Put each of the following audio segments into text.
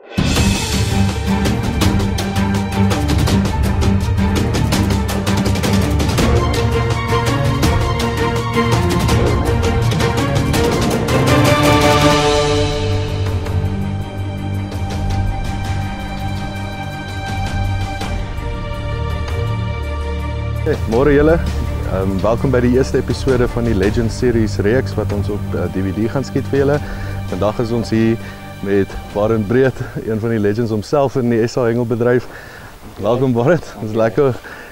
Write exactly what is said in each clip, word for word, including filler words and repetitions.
Hey, môre julle. Um, welkom by die eerste episode van die Legend Series reeks wat ons op uh, D V D gaan skiet vir julle. Vandag is ons hier met Barend Breed, een van die legends homself in die S A hengelbedryf. Welkom Barend, ons is lekker.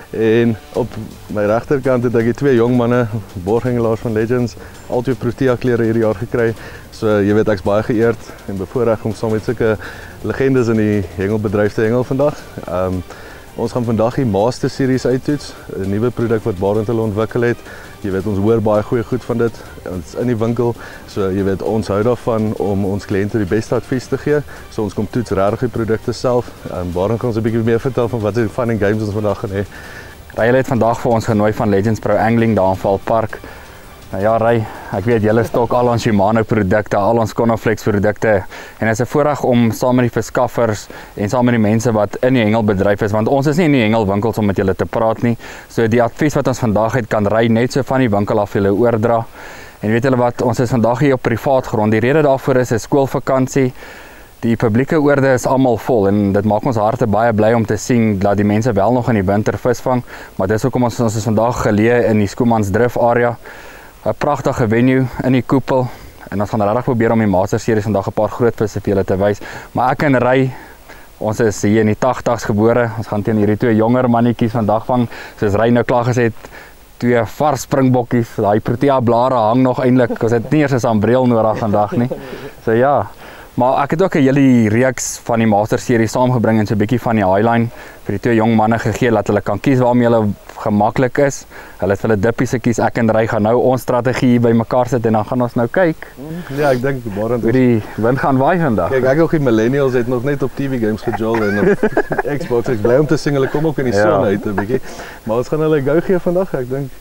En op my regterkant het ek die twee jong manne, borghengelaars van Legends, al twee Protea klere hierdie jaar gekry. So jy weet ek's baie geëerd en bevoorreg om saam met sulke legendes in die hengelbedryf te hengel vandag. Um, Ons gaan vandag die Master Series uittoets, 'n nuwe produk wat Barend hulle ontwikkel het. Jy weet ons hoor baie goeie goed van dit. Ons is in die winkel, so jy weet ons hou daarvan om ons kliënte die beste advies te gee. So ons kom toets regtig die produkte self. En Barend gaan ons 'n bietjie meer vertel van wat se fun and games ons vandag gaan hê. Ry het vandag vir ons genooi van Legends Pro Angling daar in Valpark. Nou ja, Ry, ek weet julle stok al ons Shimano produkte, al ons Conoflex produkte en dit is 'n voorreg om saam met die verskaffers en saam met die mense wat in die hengelbedryf is, want ons is nie in die hengelwinkels om met julle te praat nie. So die advies wat ons vandag het kan Ry net so van die winkel af julle oordra. En weet julle wat, ons is vandag hier op privaat grond. Die rede daarvoor is 'n skoolvakansie. Die publieke oorde is almal vol en dit maak ons harte baie bly om te sien dat die mense wel nog in die winter vis vang, maar dis hoekom ons ons is vandag geleë in die Schoemansdrift area. 'n Pragtige venue in die koepel en ons gaan regtig probeer om die Master Series vandag 'n paar groot visse vir julle te wys. Maar ek en Ry, ons is hier in die tagtigs gebore. Ons gaan teen hierdie twee jonger mannetjies vandag vang. Soos Ry nou klaar gesê het, twee vars springbokkies. Daai Protea blare hang nog eintlik. Ons het nie eers 'n sambreel nodig vandag nie. So ja. Maar ek het ook 'n hele reeks van die Master Series saamgebring en so 'n bietjie van die highline vir die twee jong manne gegee dat hulle kan kies waarmee hulle gemaklik is. Hulle het vir hulle dippies gekies. Ek en Ry gaan nou ons strategie by mekaar sit en dan gaan ons nou kyk. Ja, ek dink Barend hoe die wind gaan waai vandag. Kyk, ek ook die millennials het nog net op T V games gejol en op Xbox. Ek bly om te sien hulle kom ook in die ja. son uit 'n bietjie. Maar ons gaan hulle gou gee vandag. Ek dink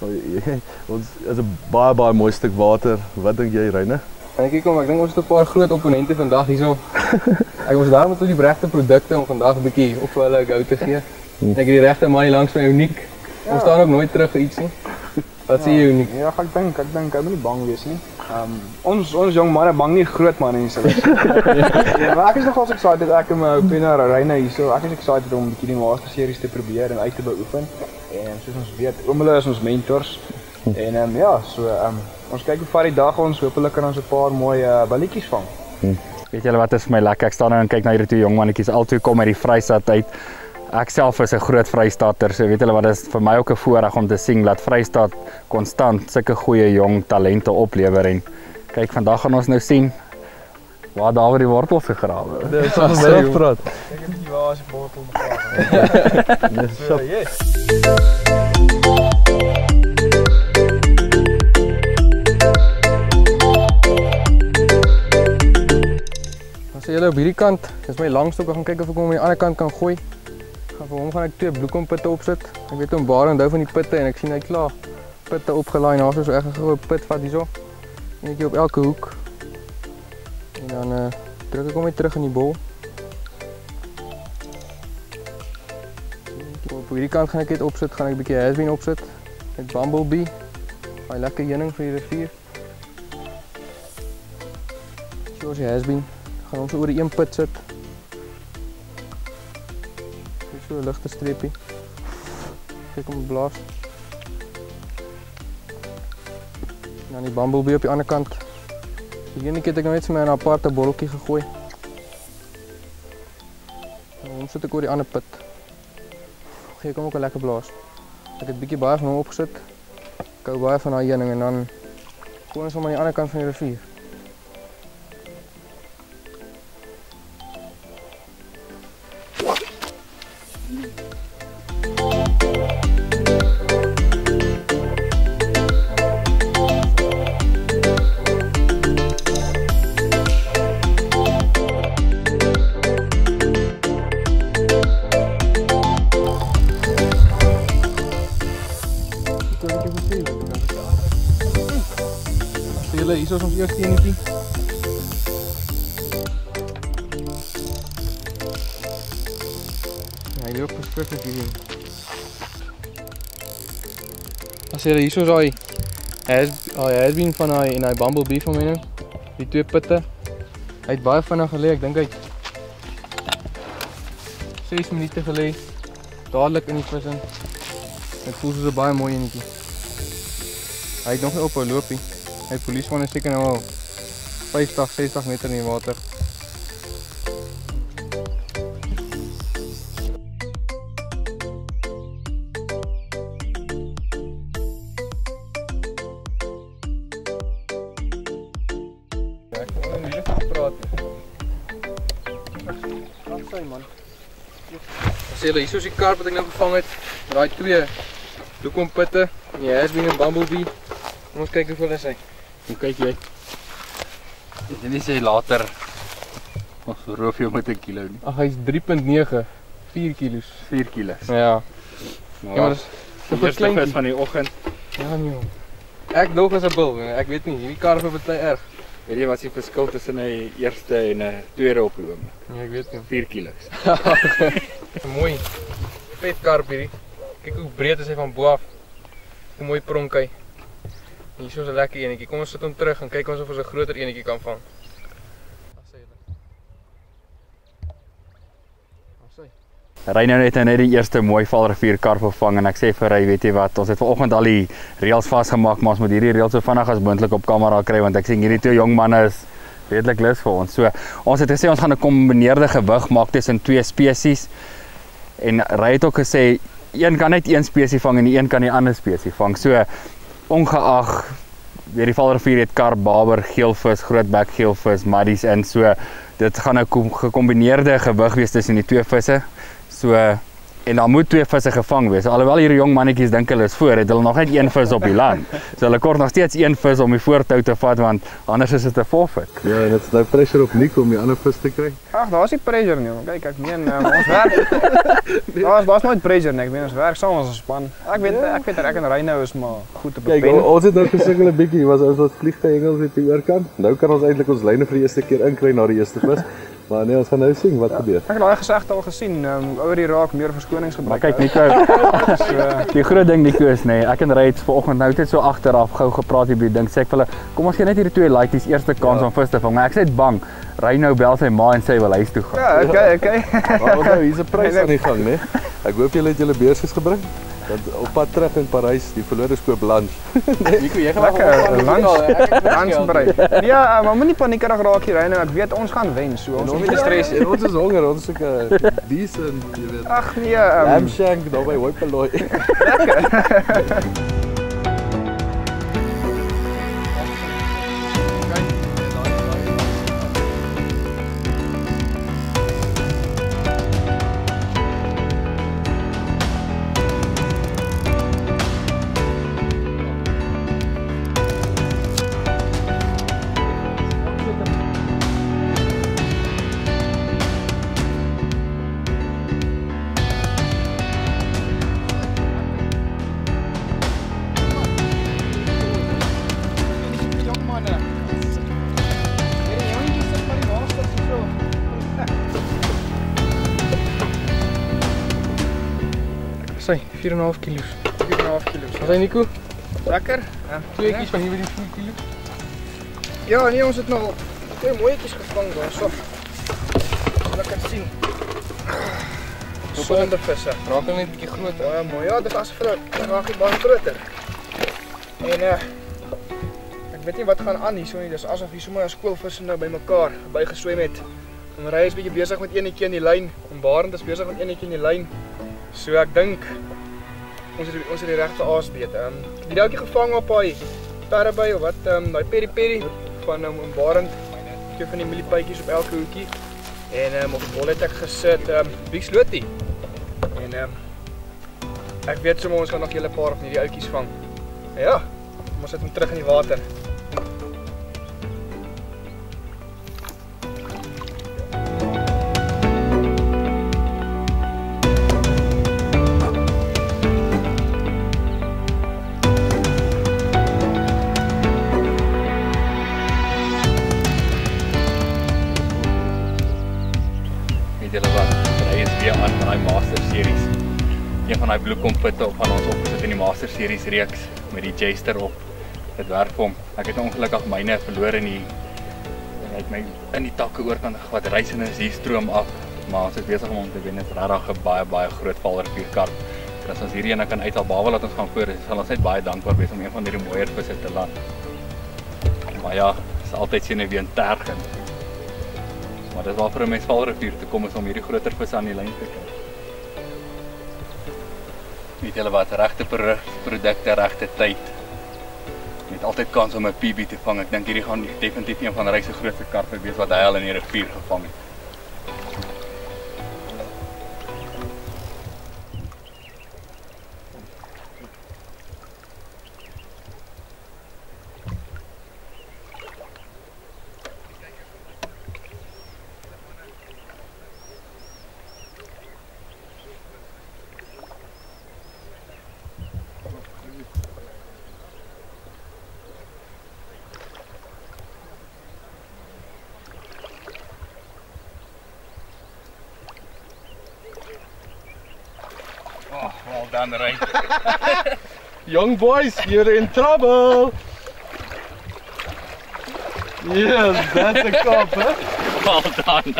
ons is 'n baie baie mooi stuk water. Wat dink jy, Ryne? En kyk kom, ek dink ons het 'n paar groot opponente vandag hierso. Ek ons daar met die regte produkte om vandag 'n bietjie op vir hulle gou te gee. Ek het die regte man hier langs my Uniek. Ja. Ons staan ook nooit terug vir iets nie. Wat ja. sê jy Uniek? Ja, ek dink, ek dink ek moet nie bang wees nie. Um, ons ons jong manne bang nie groot manne nie. Ja, maar ek is nogal excited ek en my opina Ryne hierso. Ek is excited om 'n bietjie die Master Series te probeer en uit te beoefen. En soos ons weet, oom hulle is ons mentors. En um, ja, so um, ons kyk hoe vat die dag ons, hopelik kan ons 'n paar mooi uh, balletjies vang. Hm. Weet julle wat is vir my lekker? Ek staan nou en kyk na hierdie twee jong mannetjies, albei kom uit die Vrystaat uit. Ek self is 'n groot Vrystater, so weet julle wat, is vir my ook 'n voorreg om te sien dat Vrystaat konstant sulke goeie jong talente oplewer en kyk, vandag gaan ons nou sien waar daar oor die wortels gegrawe is. Dit sal wel praat. Ek weet nie waar as die wortel begrawe is. So yes. As jy op hierdie kant, dis my langstok, ek gaan kyk of ek hom aan die ander kant kan gooi. Gaan vir hom gaan ek twee bloekompitte opsit. Ek weet hom Barend hou van die pitte en ek sien hy klaar pitte opgelaai na so ek gaan gou 'n pit vat hierso. Netjie op elke hoek. En dan uh, druk ek hom weer terug in die bol. Op hierdie kant gaan ek dit opsit, gaan ek 'n bietjie hasbeen opsit met Bumblebee. Daai lekker heuning vir die rivier. So as die hasbeen gaan ons oor die een put sit. So 'n ligte streepie. Kyk om blaas. En dan die Bumblebee op die ander kant. Hierdie keer het ek nou net vir my 'n aparte botteltjie gegooi. En hom sit ek oor die ander put. Gee kom ook 'n lekker blaas. Ek het bietjie baie van hom opgesit. Ek hou baie van daai heuning en dan gooi ons hom aan die ander kant van die rivier. Hier is ons eerste enetjie. Hy loop verskriklik hierdie. As jy hier so daai has has been van daai en daai bumblebee van my nou. Die twee pitte. Hy het baie vinnig gelê, ek dink hy ses minute gelê. Dadelik in die vis in. Dit voel soos 'n baie mooi enetjie. Hy het nog nie ophou loop nie. Hy polisie van is seker nou al vyftig, sestig meter in die water. Ek wil nie meer praat nie. Wat sê man? As jy hier so 'n karp wat ek nou gevang het, daai twee bloekompitte, en jy has been 'n bumblebee. Kom ons kyk hoeveel is hy. Hoe kyk jy? Jy nie sê later ons roof jou met 'n kilo nie. Ag, hy's drie punt nege, vier kilos. vier kilos. Ja. Maar Ja, maar dis die so eerste vis van die oggend. Ja nee. Ek dog as 'n bil, ek weet nie, hierdie karpe baie erg. Weet jy wat is die verskil tussen 'n eerste en 'n tweede op die oomblik? Nee, ek weet nie. vier kilos. Mooi. Vet karp hierdie. Kyk hoe breed is hy van bo af. Hoe mooi pronk hy. Hier is 'n lekker enetjie. Kom ons sit hom terug en kyk ons of ons 'n groter enetjie kan vang. Wat sê julle? Wat sê? Ry nou net net die eerste mooi Vaalrivier karp gevang en ek sê vir hy, weet jy wat, ons het vanoggend al die reëls vasgemaak, maar ons moet hierdie reëls so vinnig as moontlik op kamera kry want ek sien hierdie twee jong manne is redelik lus vir ons. So ons het gesê ons gaan 'n kombineerde gewig maak tussen twee spesies. En Ry het ook gesê een kan net een spesies vang en die een kan die ander spesies vang. So ongeag weet die Vaalrivier het karp, baber, geelvis, grootbek geelvis, muddies in. So dit gaan 'n gekombineerde gewig wees tussen die twee visse. So en dan moet twee visse gevang wees. Alhoewel hierdie jong mannetjies dink hulle is voor, het hulle nog net een vis op die land. So hulle kort nog steeds een vis om die voortou te vat want anders is dit 'n forfeit. Ja, en dit is nou pressure op Nico om die ander vis te kry. Ag, daar's nie pressure nie. Kyk, ek meen um, ons werk. Daar's daar's nooit pressure nie. Ek meen ons werk saam as 'n span. Ek weet ek weet ek en Ry nou is maar goed op 'n Kyk, pen. ons het nou gesukkel 'n bietjie, was ons wat vliegtuig Engels het die oorkant. Nou kan ons eintlik ons lyne vir die eerste keer inkry na die eerste vis. Maar nee, ons gaan nou sien wat ja. gebeur. Ek het daai gesegde al gesien, um, ouer die raak meer verskonings Maar gebruik. kyk Nico, so, die groot ding Nico is nee, ek en Ry het vanoggend nou net so agteraf gou gepraat hier by die ding. Sê ek vir hulle, kom ons gee net hierdie twee laities eerste kans ja. om vis te vang. Maar ek sê bang. Ry nou bel sy ma en sê hy wil huis toe gaan. Ja, okay, okay. Maar ons nou hier's 'n prys aan die gang, né? Ek hoop julle het julle beursies gebring. Want op pad terug in Parys, die verlore skoop lunch. Nico, jy gaan Lekker lunch, lunch berei. Ja, maar moenie paniekerig raak hier, Ry nou. Ek weet ons gaan wen, so ons ons moet nie stres en ons is honger, ons soek 'n decent, jy weet. Ag nee, um, Lamb shank daar by Hoipaloy. Sy, vier en 'n half kilos. vier en 'n half kilos. Wat sê Nico? Lekker. Ja, Twee kies van hier by die vier kilo. Ja, nee, ons het nou al twee mooietjies gevang daarso. Lekker sien. Sonder visse. Raak hulle net 'n bietjie groter. Baie mooi. Ja, dit is asof hulle raak die baie groter. En uh ek weet nie wat gaan aan hierso nie. Dis asof hier sommer 'n skoolvisse nou bymekaar bygeswem het. En Ry is bietjie besig met eenetjie in die lyn en Barend is besig met eenetjie in die lyn. So ek dink ons het ons het die regte aas beet. Ehm um, die douetjie gevang op daai perreby of wat ehm um, daai peri peri van um, Barend. Twee van die mieliepytjies op elke hoekie. En ehm um, op die bol het ek gesit ehm um, bieslotie. En ehm um, ek weet sommer ons gaan nog 'n hele paar van hierdie outjies vang. Ja, kom ons sit hom terug in die water. Weet julle wat? Ry is weer aan met daai Master series. van daai bloekompitte op van ons opgesit in die Master Series reeks met die Jester op. Dit werk vir hom. Ek het ongelukkig myne verloor in die en hy het my in die takke oorkant wat reisende is hier stroom af, maar ons is besig om om te wen. Dit is regtig 'n baie baie groot valrivierkarp. As ons hierdie ene kan uithaal, behalwe dat ons gaan voor, sal ons net baie dankbaar wees om een van hierdie mooier visse te land. Maar ja, is altyd sien weer 'n tergend. Maar dit is waarvoor 'n mens valrivier te kom is om hierdie groter visse aan die lyn te kry. Weet julle wat, regte produkte, regte tyd. Jy het altyd kans om 'n P B te vang. Ek dink hierdie gaan definitief een van Ryk se grootste karpe wees wat hy al in die rivier gevang het. Oh, well done, Ray. Young boys, you're in trouble. Yes, that's a cop, huh? Well done.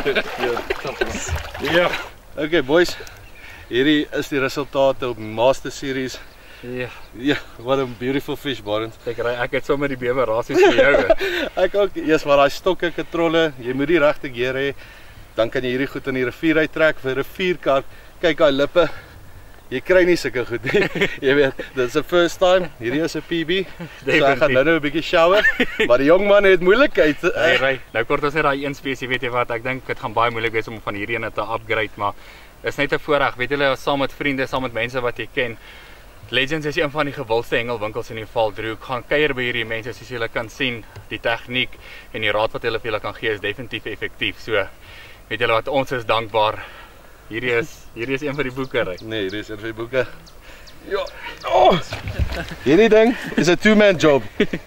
Ja. Okay, boys. Hierdie is die resultate op Master Series. Ja. Ja, what a beautiful fish, Barend. Ek ry, ek het sommer die bewe rasies vir jou. Ek ook, eers maar daai stokke katrolle, jy moet die regte gear hê. Dan kan jy hierdie goed in die rivier uittrek vir 'n rivierkarp. Kyk daai lippe. Jy kry nie sulke goed nie. Jy weet, dit's the first time. Hierdie is 'n P B. So ek gaan nou nou 'n bietjie shower, maar die jong man het moeilikheid. Hey, Ray, nou kort ons net daai een spesie, weet jy wat, ek dink dit gaan baie moeilik wees om van hierdie ene te upgrade, maar is net 'n voorreg, weet julle, saam met vriende, saam met mense wat jy ken. Legends is een van die gewildste hengelwinkels in die Valdriehoek. Gaan kuier by hierdie mense, soos julle kan sien, die tegniek en die raad wat hulle vir julle kan gee is definitief effektief. So, weet julle wat, ons is dankbaar. Hierdie is hierdie is een van die boeke, Ray. Nee, hierdie is een van die boeke. Ja. Oh! Hierdie ding is 'n two-man job.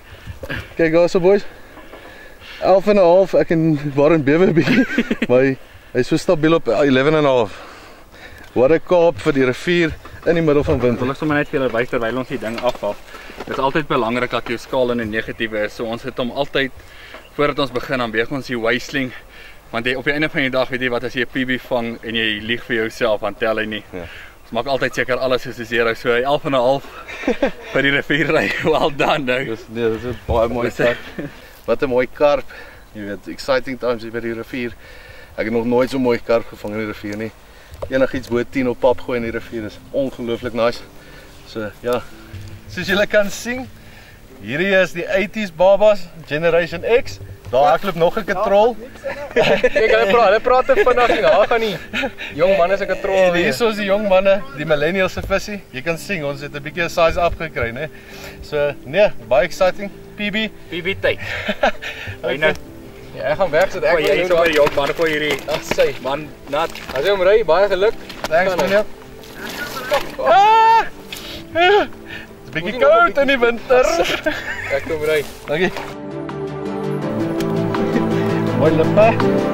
Kyk daar so, boys. elf en 'n half, ek en Warren bewe 'n bietjie, maar hy is so stabiel op eleven en 'n half. Wat 'n kaap vir die rivier in die middel van winter. Wil ek sommer net vir julle wys terwyl ons die ding afval. Dit is altyd belangrik dat jou skaal in 'n negatiewe is. So ons het hom altyd voordat ons begin dan weeg ons die waistling. Want jy, op die einde van die dag weet jy wat, as jy 'n P B vang en jy lieg vir jouself, dan tel hy nie. Ja. Ons maak altyd seker alles is zero, so elf en 'n half by die rivier ry. Well done, nou. Dis nee, dis 'n baie mooi karp. Wat 'n mooi karp. Jy weet, exciting times hier by die rivier. Ek het nog nooit so mooi karp gevang in die rivier nie. Enigiets bo tien op pap gooi in die rivier is ongelooflik nice. So ja, soos julle kan sien, hierdie is die eighties babas, Generation X. Daar hardloop nog 'n katrol. Kyk, hulle praat, hulle praat te vinnig en daar gaan die jong manne se katrol. En hier is ons die jong manne, die millennials se visie. Jy kan sien, ons het 'n bietjie 'n size afgekry, né? So, nee, baie exciting. P B. P B tyd. Hy nou ja, ek gaan weg, so ek jy is sommer die jong manne vir hierdie. Ag, sy Man, nat. As jy hom ry, baie geluk. Thanks, meneer. Ah! Dit's bietjie koud in die winter. Ek kom ry. Dankie. Mooi lippe.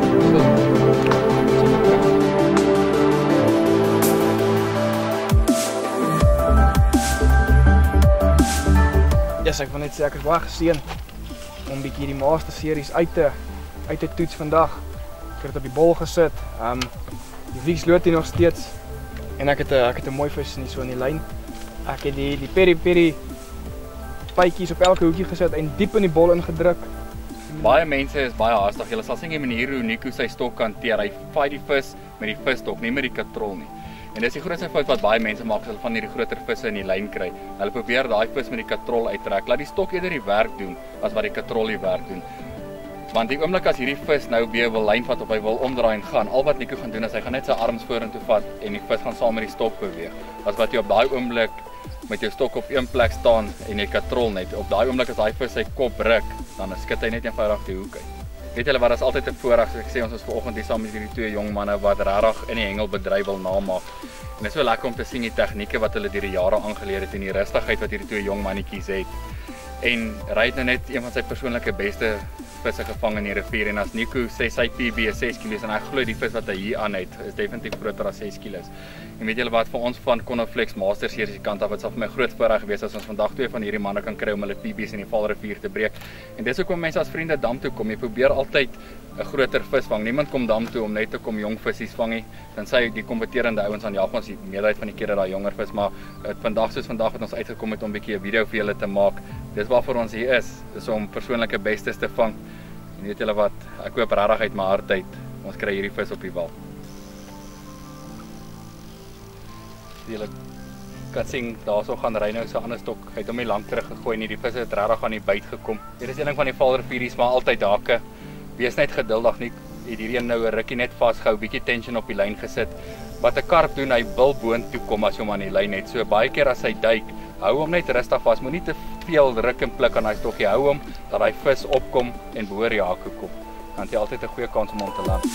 Ja, ek wil net sê ek is baie geseën om bietjie die Master Series uit te uit te toets vandag. Ek het op die bol gesit. Um die wieks loop hier nog steeds en ek het 'n ek het 'n mooi vis nie so in die lyn. Ek het die die peri peri pytjies op elke hoekie gesit en diep in die bol ingedruk. Baie mense is baie haastig. Julle sal sien die manier hoe Nico sy stok hanteer. Hy fight die vis met die visstok, nie met die katrol nie. En dis die grootste fout wat baie mense maak as hulle van hierdie groter visse in die lyn kry. Hulle probeer daai vis met die katrol uittrek. Laat die stok eerder die werk doen as wat die katrol die werk doen. Want die oomblik as hierdie vis nou weer wil lyn vat of hy wil omdraai en gaan, al wat Nico gaan doen is hy gaan net sy arms vorentoe vat en die vis gaan saam met die stok beweeg. As wat jy op daai oomblik met jou stok op een plek staan en jy katrol net. Op daai oomblik as daai vis sy kop ruk, dan skit hy net eenvoudig die hoek uit. Weet julle wat, dat is altyd 'n voorreg. Ek sê ons is vanoggend hier saam met hierdie twee jong manne wat regtig in die hengelbedryf wil namaak. En dit is so lekker om te sien die tegnieke wat hulle deur die jare aangeleer het en die rustigheid wat hierdie twee jong mannetjies het. en Ry het nou net een van sy persoonlike beste visse gevang in die rivier en as Nico sê sy P B is ses kilos en ek glo die vis wat hy hier aan het is definitief groter as ses kilos. En weet julle wat, vir ons van Konoflex Master Series kant af, het sal vir my groot voorreg gewees as ons vandag twee van hierdie manne kan kry om hulle P B's in die Vaalrivier te breek. En dis hoekom mense as vriende dam toe kom. Jy probeer altyd 'n groter vis vang. Niemand kom dam toe om net te kom jong visies vang nie. Tensy die kompeterende ouens aan jag ons die meerderheid van die kere daai jonger vis, maar het, vandag soos vandag het ons uitgekom het om 'n bietjie 'n video vir julle te maak. Dis waarvoor ons hier is, dis om persoonlike bestes te vang. En weet julle wat, ek hoop regtig uit my hart uit, ons kry hierdie vis op die wal. Julle kan sien, daarso gaan Ry nou so 'n ander stok, hy het hom nie lank terug gegooi nie, die vis het regtig aan die byt gekom. Hier is een ding van die Vaalrivier, is maar altyd hake. Wees net geduldig, nie het hierdie een nou 'n rukkie net vasgehou, bietjie tension op die lyn gesit. Wat 'n karp doen, hy wil boontoe kom as jy hom aan die lyn het. So baie keer as hy duik, hou hom net rustig vas, moenie te veel ruk en pluk aan daai stokkie. Hou hom dat hy vis opkom en behoor die haak kom. Dan het jy altyd 'n goeie kans om hom te land.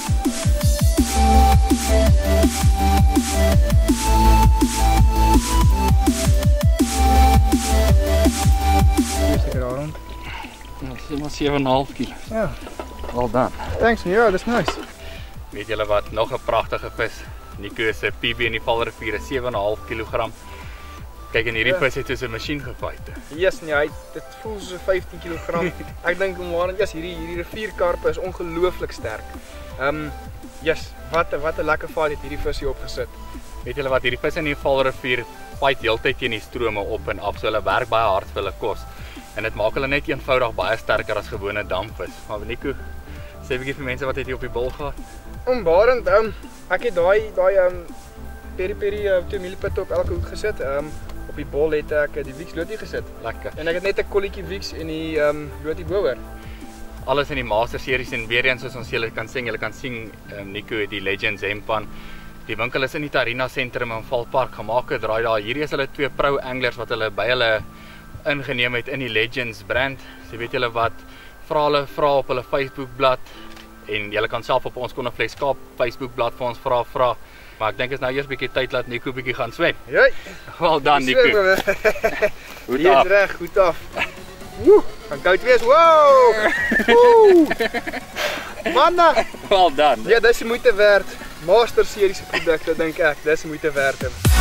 Seker daar rond. Dit is maar sewe en 'n half kilo. Ja. Well done. Thanks, ja, dis nice. Weet julle wat, nog 'n pragtige vis. Nico se P B in die Vaalrivier is sewe en 'n half kilogram. Kyk, en hierdie Ja. vis het soos 'n masjien gefight. Yes, nee, hy dit voel so vyftien kilogram. Ek dink maar ja, hierdie hierdie rivierkarpe is ongelooflik sterk. Ehm um, yes, wat 'n wat 'n lekker fight het hierdie vis hier opgesit. Weet julle wat, hierdie vis in die Vaalrivier fight heeltyd teen die strome op en af, so hulle werk baie hard vir hulle kos. En dit maak hulle net eenvoudig baie sterker as gewone damvis. Maar Nico, sê 'n bietjie vir mense wat het hier op die bul gehad. Onbarend, ehm um, ek het daai daai ehm um, peri peri uh, twee mieliepitte op elke hoek gesit. Ehm um, op die bol het ek die Wix lotie gesit. Lekker. En ek het net 'n kolletjie Wix en die ehm um, lotie boer. Alles in die Master Series en weer eens soos ons julle kan sien, julle kan sien um, Nico het die Legends hempan. Die winkel is in die Tarina sentrum in Valpark gemaak. Het draai daar. Hierdie is hulle twee pro anglers wat hulle by hulle ingeneem het in die Legends brand. So weet julle wat, vra hulle vra op hulle Facebook bladsy en julle kan self op ons Konoflex Kaap Facebook bladsy vir ons vra vra. Maar ek dink is nou eers bietjie tyd laat Nico bietjie gaan swem. Jy. Wel dan Nico. Goed Jy af. is reg, goed af. Woe, gaan koud wees. Wow! Woe! Manne, Wel dan. ja, dis die moeite werd. Master Series produkte dink ek, dis die moeite werd.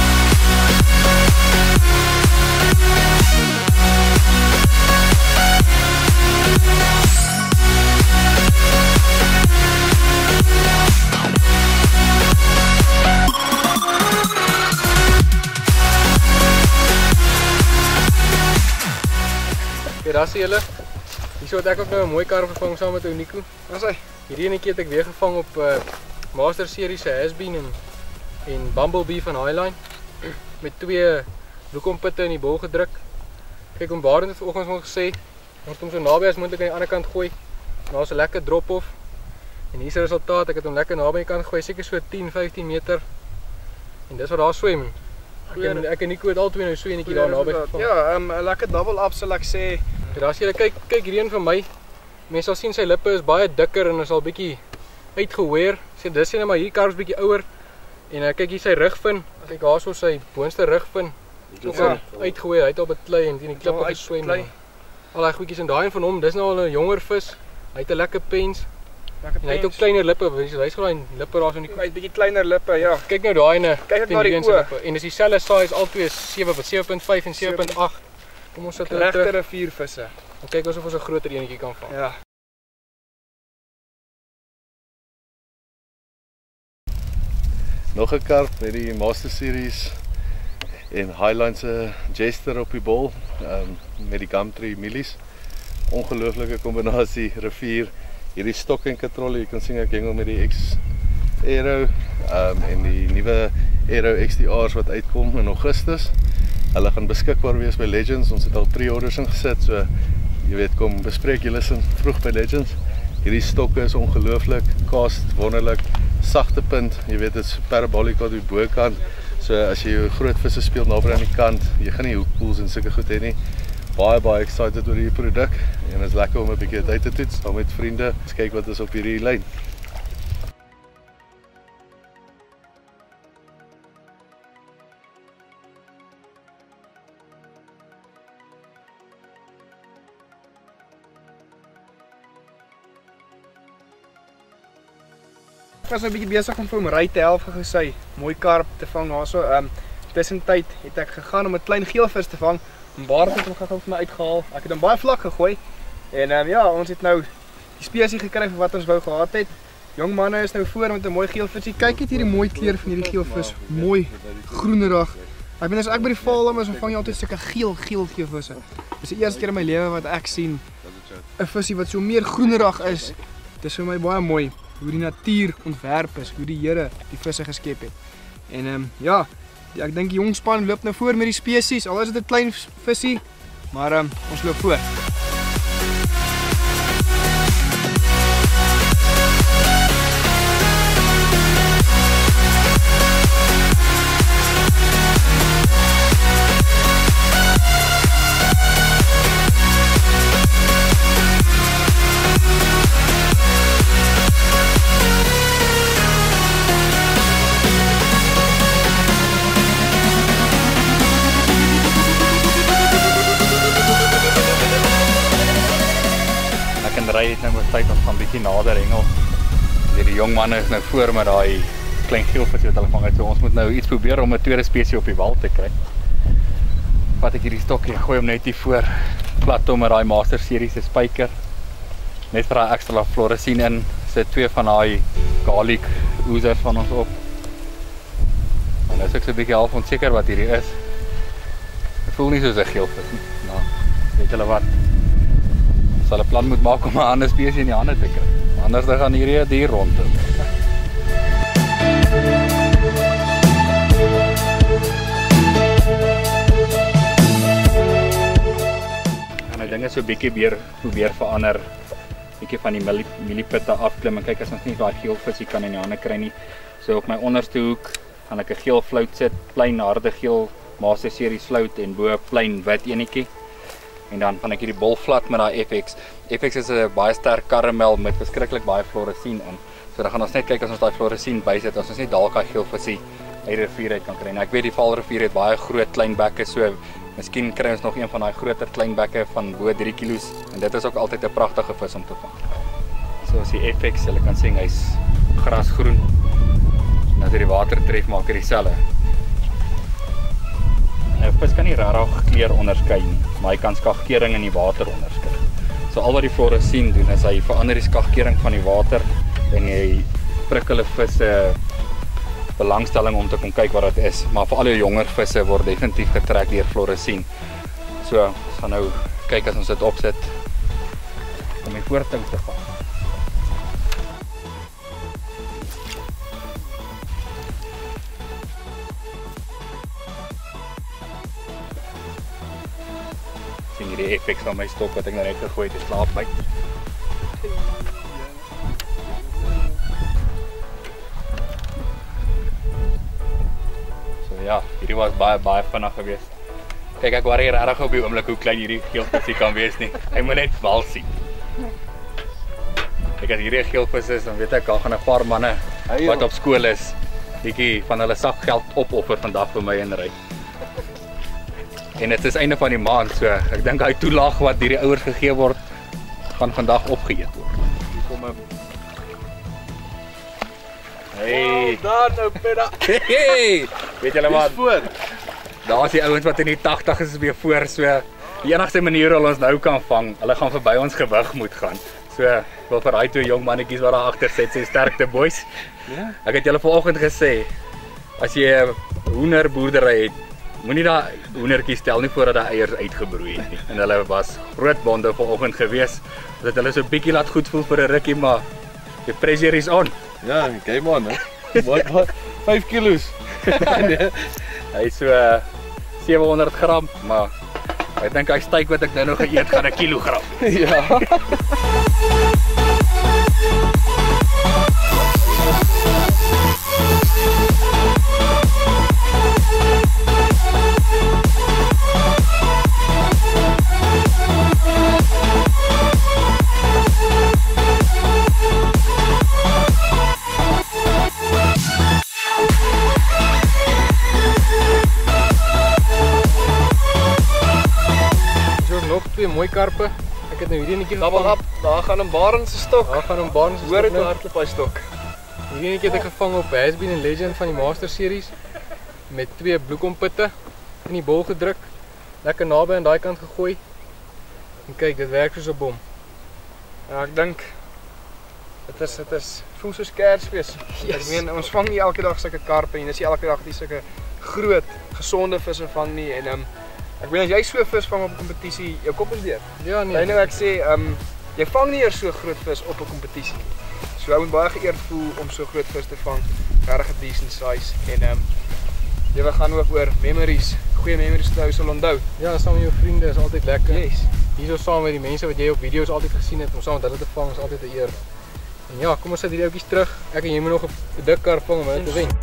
Ja, daar sien julle. Hierso het ek ook nou 'n mooi karp gevang saam met ou Nico. Ons hy. Hierdie enetjie het ek weer gevang op uh, Master Series se Hasbeen en en Bumblebee van Highline met twee bloekompitte in die bol gedruk. Kyk, om Barend het vanoggend ons gesê, ons moet hom so naby as moontlik aan die ander kant gooi. Daar's 'n lekker drop-off. En hier is die resultaat. Ek het hom lekker naby aan die kant gegooi, seker so tien, vyftien meter. En dis wat daar swem. Ek en, ek en Nico het albei nou so enetjie daar naby gevang. Ja, ehm um, 'n lekker double up sal ek sê. Ja, daar sien julle, kyk, kyk hierdie een van my. Mense sal sien sy lippe is baie dikker en is al bietjie uitgehoer. Sê dis net maar hierdie karp is bietjie ouer. En uh, kyk hier sy rugvin. As ek daarso sy boonste rugvin ook al uitgehoer. Hy het al beklei en teen die klippe geswem. Al daai goedjies en daai een van hom, dis nou al 'n jonger vis. Hy het 'n lekker pens. Lekker En hy het ook kleiner lippe. Wys gou daai lippe daar so in die Hy het bietjie kleiner lippe, ja. Kyk nou daai ene. Kyk net teen na die hierdie een se oë. lippe. En dis dieselfde size, albei sewe, sewe punt vyf en sewe punt agt. Kom ons sit hulle Regte terug. riviervisse. En kyk asof ons 'n groter enetjie kan vang. Ja. Nog 'n karp met die Master Series en Highline se Jester op die bol, um, met die Gumtree Millies. Ongelooflike kombinasie rivier. Hierdie stok en katrolle, jy kan sien ek hengel met die X Aero um, en die nuwe Aero X T R's wat uitkom in Augustus. Hulle gaan beskikbaar wees by Legends. Ons het al pre-orders ingesit, so jy weet, kom bespreek julle sin vroeg by Legends. Hierdie stokke is ongelooflik, cast wonderlik, sagte punt, jy weet dit is parabolica op die bokant. So as jy jou groot visse speel naby aan die kant, jy gaan nie hoekpools en sulke goed hê nie. Baie baie excited oor hierdie produk en dit is lekker om 'n bietjie uit te toets saam met vriende. Ons kyk wat is op hierdie lyn. Ek was nou 'n bietjie besig om vir hom ry te help vir sy mooi karp te vang daarso. Ehm um, tussentyd het ek gegaan om 'n klein geelvis te vang. Barend het hom gou vir my uitgehaal. Ek het hom baie vlak gegooi. En ehm um, ja, ons het nou die spesie gekry vir wat ons wou gehad het. Jong manne is nou voor met 'n mooi geelvisie. Kyk net hierdie mooi kleur van hierdie geelvis. Mooi groenerig. Ek bedoel as ek by die val is, dan vang jy altyd sulke geel geel geelvisse. Dis die eerste keer in my lewe wat ek sien 'n visie wat so meer groenerig is. Dit is vir my baie mooi hoe die natuur ontwerp is, hoe die Here die visse geskep het. En ehm um, ja, ek dink die jong span loop nou voor met die spesies. Al is dit 'n klein visie, maar ehm um, ons loop voor. Ry het nou met tyd ons gaan bietjie nader hengel. Die jong manne is nou voor met daai klein geelvisie wat hulle vang het. So ons moet nou iets probeer om 'n tweede spesie op die wal te kry. Vat ek hierdie stokkie, gooi hom net hier voor. Plat hom met daai Master Series se spyker. Net vir daai ekstra fluoresien in. Sit twee van daai garlic oozers van ons op. En nou is ek so 'n bietjie half onseker wat hierdie is. Dit voel nie soos 'n geelvis nie. Nou, weet julle wat? Sal 'n plan moet maak om 'n ander spesie in die hande te kry. Anders dan gaan hierdie 'n dier rondloop. En ek dink dit so 'n bietjie weer probeer verander. Bietjie van die mieliepitte afklim en kyk as ons nie daai geel visie kan in die hande kry nie. So op my onderste hoek gaan ek 'n geel flout sit, plain harde geel Master Series flout en bo 'n plain wit enetjie. En dan gaan ek hierdie bol vlak met daai F X. F X is 'n baie sterk karamel met verskriklik baie fluoresien in. So dan gaan ons net kyk as ons daai fluoresien bysit, as ons net dalk daai geelvisie uit die rivier uit kan kry. Nou ek weet die Vaalrivier het baie groot klein bekke, so miskien kry ons nog een van daai groter klein bekke van bo drie kilos en dit is ook altyd 'n pragtige vis om te vang. So as die F X, julle kan sien hy's grasgroen. En as hy die water tref, maak hy dieselfde. 'n Vis kan nie regtig kleur onderskei nie, maar hy kan skagkering in die water onderskei. So al wat die fluoresien doen is hy verander die skagkering van die water en hy prikkel 'n vis se belangstelling om te kom kyk wat dit is. Maar vir al die jonger visse word definitief getrek deur fluoresien. So ons gaan nou kyk as ons dit opsit om die voortou te vang. Sien jy die F X van my stok wat ek nou net gegooi het, is slaap by. So ja, hierdie was baie baie vinnig geweest. Kyk, ek worry regtig op die oomblik hoe klein hierdie geelvisie kan wees nie. Hy moet net wal sien. Kyk, as hierdie geelvis is, dan weet ek daar gaan 'n paar manne wat op skool is, bietjie van hulle sakgeld opoffer vandag vir my inry. En dit is einde van die maand, so ek dink hy toelaag wat deur die ouers gegee word, gaan vandag opgeëet word. Hier kom 'n Hey, daar nou peda. Hey, weet julle wat? Voor. Daar's die ouens wat in die tagtig is weer voor, so die enigste manier hoe ons nou kan vang, hulle gaan verby ons gewig moet gaan. So, ek wil vir daai twee jong mannetjies wat daar agter sit, sê sterkte boys. Ja. Ek het julle vanoggend gesê, as jy 'n hoenderboerdery het, moenie daai hoendertjies stel nie voordat daai eiers uitgebroei het nie. En hulle was groot bonde vanoggend gewees, dat hulle so 'n bietjie laat goed voel vir 'n rukkie, maar the pressure is on. Ja, game on, hè. Wat wat vyf kilos. Nee. Hy is so uh, sewehonderd gram, maar ek dink hy steak wat ek nou nog geëet gaan 'n kilogram. Ja. Twee mooi karpe. Ek het nou hierdie netjie Double up. Daar gaan 'n barend se stok. Daar gaan 'n barend se stok. Hoor dit hardloop hy stok. Hierdie netjie het ek gevang op Has Been en Legend van die Master Series met twee bloekompitte in die bol gedruk, lekker naby aan daai kant gegooi. En kyk, dit werk soos 'n bom. Ja, ek dink dit is dit is voel soos Kersfees. Yes. Ek meen ons vang nie elke dag sulke karpe en dis nie elke dag die sulke groot gesonde visse vang nie en um, ek weet as jy so vis vang op 'n kompetisie, jou kop is deur. Ja nee. Jy nou ek sê, um, jy vang nie eers so groot vis op 'n kompetisie. So jy moet baie geëerd voel om so groot vis te vang, regtig 'n decent size en um, jy wil gaan ook oor memories, goeie memories wat jy sal onthou. Ja, saam met jou vriende is altyd lekker. Yes. Hierso saam met die mense wat jy op video's altyd gesien het, om saam met hulle te vang is altyd 'n eer. En ja, kom ons sit hierdie ouetjies terug. Ek en jy moet nog 'n dik karp vang om hulle te wen.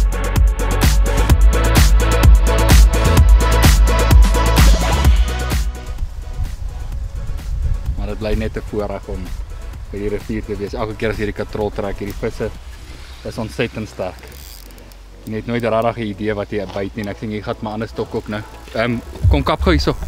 Maar dit bly net 'n voorreg om by die rivier te wees. Elke keer as hierdie katrol trek, hierdie visse is ontsettend sterk. Jy het nooit regtig 'n idee wat jy byt nie. Ek sien jy gaan my ander stok ook nou. Ehm um, kom kap gou hierso.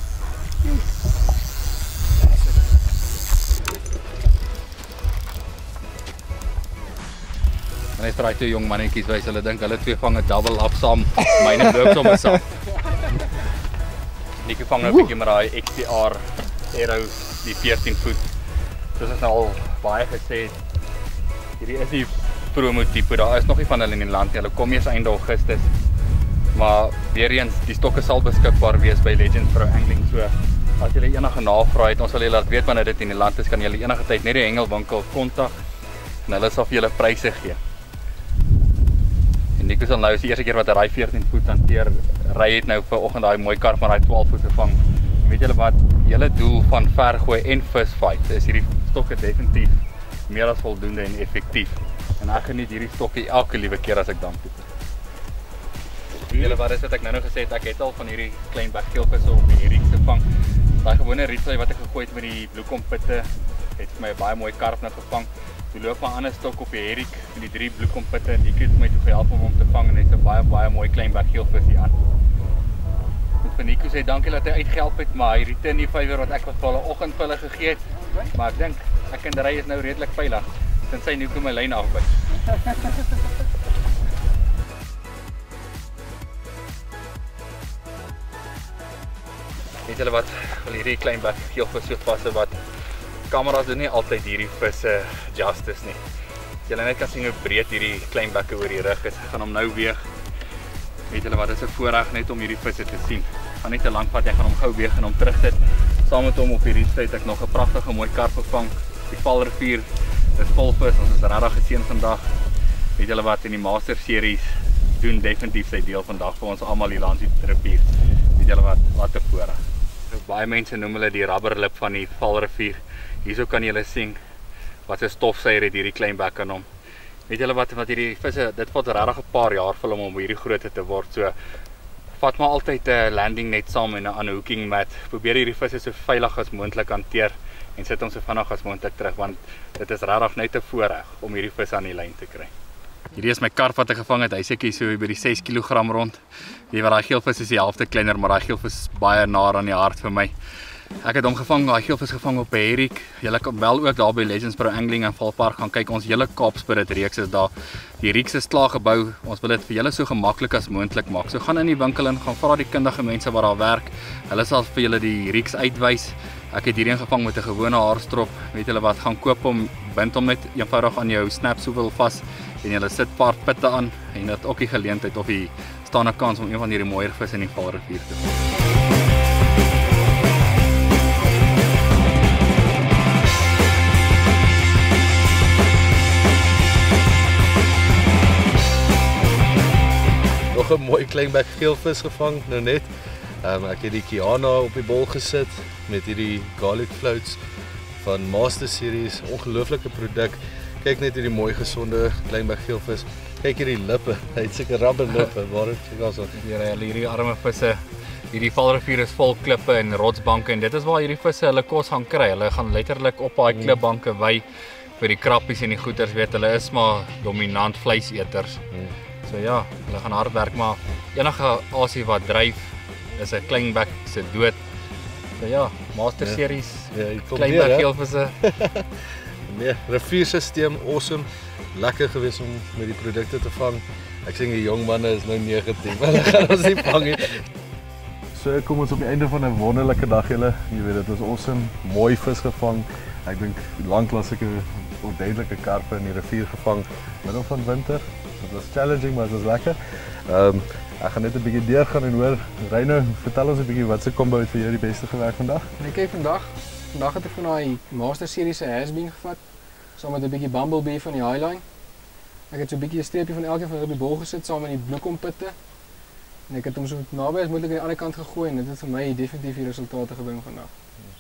En hy draai twee jong mannetjies wys, hulle dink hulle twee vang 'n double up saam. Myne loop sommer saam. Nikkie vang nou 'n bietjie met daai X T R Aero die veertien voet. Soos ons nou al baie gesê het, hierdie is die promotipe, daar is nog nie van hulle in die land nie, hulle kom eers einde Augustus. Maar weer eens, die stokke sal beskikbaar wees by Legends Pro Angling, so as julle enige navraag het, ons sal julle laat weet wanneer dit in die land is, kan julle enige tyd net die hengelwinkel kontak en hulle sal vir julle pryse gee. En Nico sal nou is die eerste keer wat hy daai veertien voet hanteer, ry het nou vanoggend daai mooi karp maar daai twaalf voet gevang. Weet julle wat, julle doel van vergooi en visfight is hierdie stokke definitief meer as voldoende en effektief. En ek geniet hierdie stokkie elke liewe keer as ek dam toe. Weet julle wat is wat ek nou nou gesê het, ek het al van hierdie klein bakgeelvisse op die rieks gevang. Daai gewone rietsy wat ek gegooi het met die bloekompitte, het vir my 'n baie mooi karp net gevang. Toe loop my ander stok op die herriek met die drie bloekompitte en die het my toe gehelp om hom te vang en hy's 'n baie baie mooi klein bakgeelvis hier aan. Moet vir Nico sê dankie dat hy uitgehelp het, maar hy return die vywer wat ek wat vir hulle oggend vir hulle gegee het. Maar ek dink ek en Ry is nou redelik veilig. Tensy Nico my lyn afbyt. Weet julle wat, wel hierdie klein bakgeelvis so vasse wat kameras doen nie altyd hierdie visse justice nie. Julle net kan sien hoe breed hierdie klein bakke oor die rug is. Ek gaan hom nou weeg. Weet julle wat, dit is 'n voorreg net om hierdie visse te sien. Gaan net te lank vat, jy gaan hom gou weeg en hom terugsit. Saam met hom op hierdie tyd ek nog 'n pragtige mooi karp gevang. Die Valrivier is vol vis, ons is regtig geseën vandag. Weet julle wat, in die Master Series doen definitief sy deel vandag vir ons almal hier langs die rivier. Weet julle wat, wat 'n voorreg. Baie mense noem hulle die rubberlip van die Valrivier. Hierso kan julle sien wat 'n stofsuier het hierdie klein bek aan hom. Weet julle wat, wat hierdie visse, dit vat regtig 'n paar jaar vir hom om hierdie grootte te word. So vat maar altyd 'n landing net saam en 'n aan 'n hooking mat. Probeer hierdie visse so veilig as moontlik hanteer en sit hom so vinnig as moontlik terug want dit is regtig net 'n voorreg om hierdie vis aan die lyn te kry. Hierdie is my karp wat ek gevang het. Hy seker so by die ses kilogram rond. Weet wat, daai geelvis is die helfte kleiner, maar daai geelvis is baie na aan die hart vir my. Ek het hom gevang, daai geelvis gevang op 'n herriek. Julle kan wel ook daar by Legends Pro Angling in Valpark gaan kyk. Ons hele Kaapspirit reeks is daar. Die reeks is klaar gebou. Ons wil dit vir julle so gemaklik as moontlik maak. So gaan in die winkel in, gaan vra die kundige mense wat daar werk. Hulle sal vir julle die reeks uitwys. Ek het hierdie gevang met 'n gewone haarstrop. Weet julle wat, gaan koop hom, bind hom net eenvoudig aan jou snap swivel vas en julle sit paar pitte aan en dit ook die geleentheid of jy staan 'n kans om een van hierdie mooier visse in die Valrivier te vang. Nog 'n mooi klein bek geelvis gevang nou net. Um, ek het die Kiana op die bol gesit met hierdie garlic floats van Master Series, ongelooflike produk. Kyk net hierdie mooi gesonde klein bek geelvis. Kyk hierdie lippe, hy het seker rubber lippe. Waar het jy also Hier hierdie arme visse. Hierdie Valrivier is vol klippe en rotsbanke en dit is waar hierdie visse hulle kos gaan kry. Hulle gaan letterlik op daai klipbanke wy vir die krappies en die goeters, weet hulle is maar dominant vleiseters. Hmm. So ja, hulle gaan hard werk, maar enige asie wat dryf is 'n klein bek se dood. So ja, Master ja. Series, ja, klein bek geelvisse. Nee, rivierstelsel awesome. lekker geweest om met die produkte te vang. Ek sê die jong manne is nou negatief. Hulle gaan ons nie vang nie. So kom ons op die einde van 'n wonderlike dag julle. Jy weet dit was awesome, mooi vis gevang. Ek dink lanklaas ek 'n ordentlike karpe in die rivier gevang middel van winter. Dit was challenging, maar dit was lekker. Ehm um, ek gaan net 'n bietjie deurgaan en hoor Reino, vertel ons 'n bietjie wat se combo het vir jou die beste gewerk vandag? Ek kyk vandag. Vandag het ek van daai Master Series se Has-Been gevat, saam met 'n bietjie Bumblebee van die Highline. Ek het so 'n bietjie 'n streepie van elkeen van hulle op die bol gesit saam met die bloekompitte. En ek het hom so naby as moontlik aan die ander kant gegooi en dit het vir my definitief die resultate gebring vandag.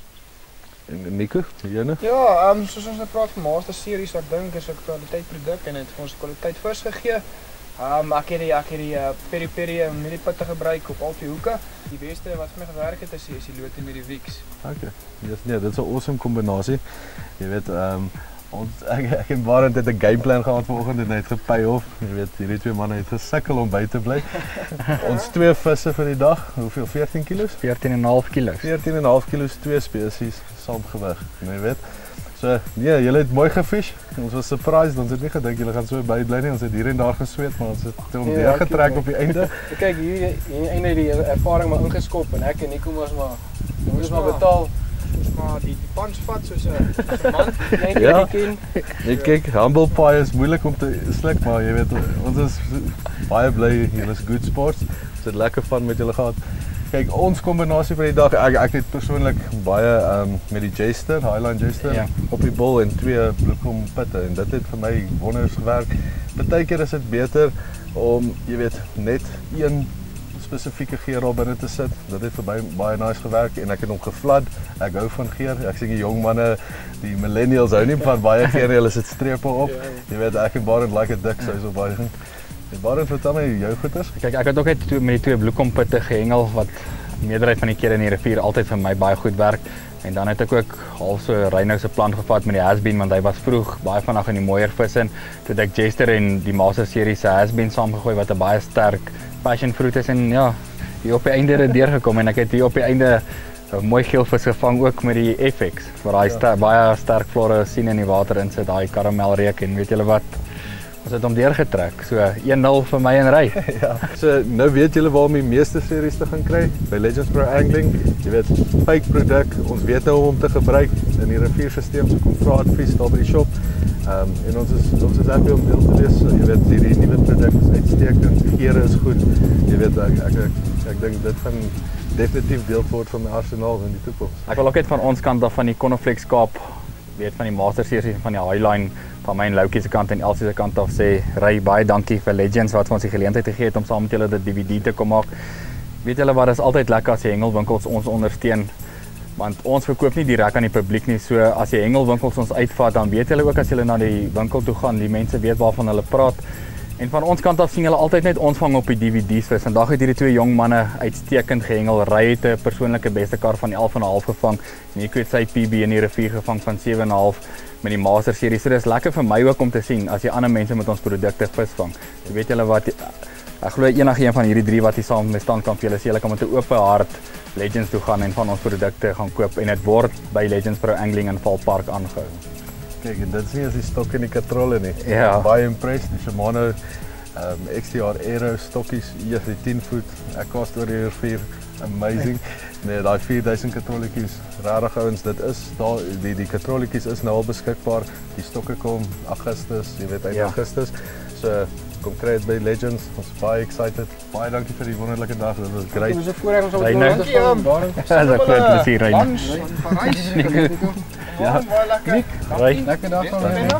En Nico, jyne? Ja, um, soos ons nou praat van Master Series, ek dink is 'n kwaliteit produk en het vir ons kwaliteit vis gegee. Um, ek het die, ek het die uh, peri peri en mieliepitte gebruik op al die hoeke. Die beste wat vir my gewerk het is, is die lote met die Wix. Okay. Yes, nee, dit is 'n awesome kombinasie. Jy weet, ehm um, ons ek, ek en Barend het 'n gameplan gehad vanoggend en hy het gepay off. Jy weet, hierdie twee manne het gesukkel om by te bly. Ons twee visse vir die dag, hoeveel veertien kilos? veertien en 'n half kilos. veertien en 'n half kilos, twee spesies saamgewig, jy weet. So, nee, julle het mooi gefish. Ons was surprised, ons het nie gedink julle gaan so by bly nie. Ons het hier en daar gesweet, maar ons het hom Ja, deur getrek op die einde. Kyk, hier hier einde die ervaring maar ingeskop en ek en Nico was maar ons is maar betaal. Maar die, die pans vat soos 'n soos 'n man. Net Ja. ja. ken. Ek kyk, humble pie is moeilik om te sluk, maar jy weet, ons is baie bly, julle is good sports. Ons het lekker van met julle gehad. Kyk, ons kombinasie vir die dag, ek ek het persoonlik baie um, met die Jester, Highline Jester Ja. op die bol en twee bloekompitte en dit het vir my wonders gewerk. Partykeer is dit beter om, jy weet, net een spesifieke geur daar binne te sit. Dit het vir my baie nice gewerk en ek het hom gevlad. Ek hou van geur. Ek sê die jong manne, die millennials hou nie van baie geur nie, hulle sit strepe op. Jy weet, ek en Barend like 'n dik sous op baie ding. En Barend, vertel my jou goeters. Kyk, ek het ook net met die twee bloekompitte gehengel wat meerderheid van die kere in die rivier altyd vir my baie goed werk. En dan het ek ook half so Reino se plan gevat met die Has-Been want hy was vroeg baie vinnig in die mooier vis in. Toe het ek Jester en die Master Series se Has-Been saamgegooi wat 'n baie sterk passion fruit is en ja, hier op die einde het dit deurgekom en ek het hier op die einde 'n mooi geelvis gevang ook met die F X waar daai ster, baie sterk flore sien in die water in sit, daai karamelreuk en weet julle wat, ons het hom deurgetrek. So een nul vir my en Ry. Ja. So nou weet julle waar om die meeste series te gaan kry by Legends Pro Angling. Jy weet, fake produk, ons weet nou hoe om te gebruik in die rivierstelsel, so kom vra advies daar by die shop. Ehm um, en ons is ons is happy om deel te wees. So, jy weet, hierdie nuwe produk is uitstekend, geure is goed. Jy weet ek ek ek, ek dink dit gaan definitief deel word van my arsenaal in die toekoms. Ek wil ook net van ons kant af van die Konoflex Kaap, weet van die Master Series en van die Highline van my en Loukie se kant en Elsie se kant af sê, Ry, baie dankie vir Legends wat vir ons die geleentheid gegee het om saam met julle dit D V D te kom maak. Weet julle wat, is altyd lekker as die hengelwinkels ons ondersteun. Want ons verkoop nie direk aan die publiek nie. So as die hengelwinkels ons uitvat, dan weet julle ook as julle na die winkel toe gaan, die mense weet waarvan hulle praat. En van ons kant af sien julle altyd net ons vang op die D V D's vis. Vandag het hierdie twee jong manne uitstekend gehengel. Ry het 'n persoonlike beste kar van elf en 'n half gevang. Nico het sy P B in die rivier gevang van sewe en 'n half met die Master Series. So dis lekker vir my ook om te sien as die ander mense met ons produkte vis vang. So weet julle wat, ek glo enige een van hierdie drie wat hier saam met my staan kan vir julle sê, julle kan met 'n oop hart Legends toe gaan en van ons produkte gaan koop en dit word by Legends Pro Angling in Valpark aangehou. Kyk, en dit is nie as die stok en die katrolle nie. Ja. Baie impressed, die Shimano um, X T R Aero stokkies, hier die tien voet, ek kast oor die rivier, amazing. Nee, daai vier duisend katrolletjies, regtig ouens, dit is daar, die die katrolletjies is nou al beskikbaar. Die stokke kom Augustus, jy weet eind Ja. Augustus. So kom kry dit by Legends. Ons is baie excited. Baie dankie vir die wonderlike dag. Dit was great. Ons is voorreg ons Reino. om te doen. Dis 'n groot plesier, Reino. Mans van Parys. Ja, baie lekker. Ry. Lekker dag van my.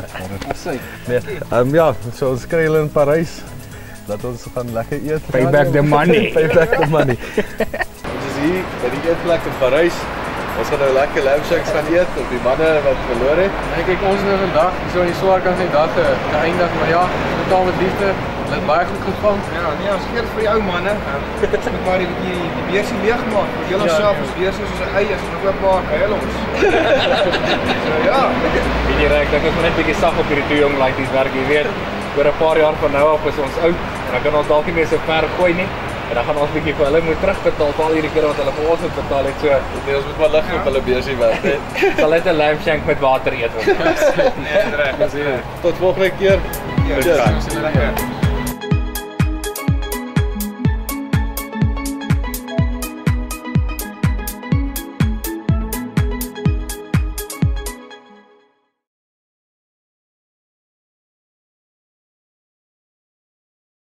Nee, um, ja, so ons kry hulle in Parys. Laat ons gaan lekker eet. Pay back the money. Pay back the money. Ons is hier by die eetplek in Parys. Ons gaan nou lekker lamb shanks gaan eet op die manne wat verloor het. En kyk, ons is nou vandag, so in die swaar kant van die dag geëindig, maar ja, totaal met liefde. Hulle het baie goed gevang. Ja, nee, ons gee dit vir die ou manne. Ons moet maar die die, die beersie leegmaak. Want julle Ja, self ja. is besig soos 'n ei as ons oop maak, huil ons. So ja, Weet jy, ek dink ek moet net 'n bietjie sag op hierdie twee jong laities werk, jy weet. Oor 'n paar jaar van nou af is ons oud en dan kan ons dalk nie meer so ver gooi nie. En dan gaan ons 'n bietjie vir hulle moet terugbetaal vir al hierdie keer wat hulle vir ons moet betaal het. So, Nee, ons moet maar lig op hulle beursie werk, né? sal net 'n lamb shank met water eet. Tot volgende keer. Ja, Cheers. dis lekker.